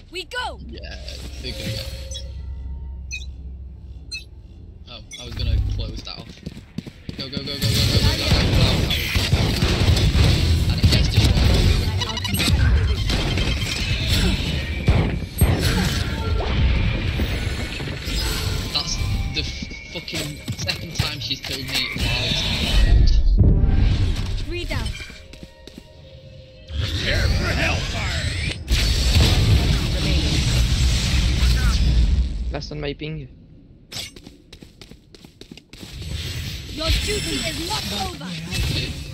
We go! Yeah, they're gonna get. Oh, I was gonna close that off. Go, go, go, go, go, go, go, go, go. And it gets destroyed. That's the fucking second time she's killed me while it's on the ground. 3 down. Prepare for hellfire! Less than my ping. Your duty is not over.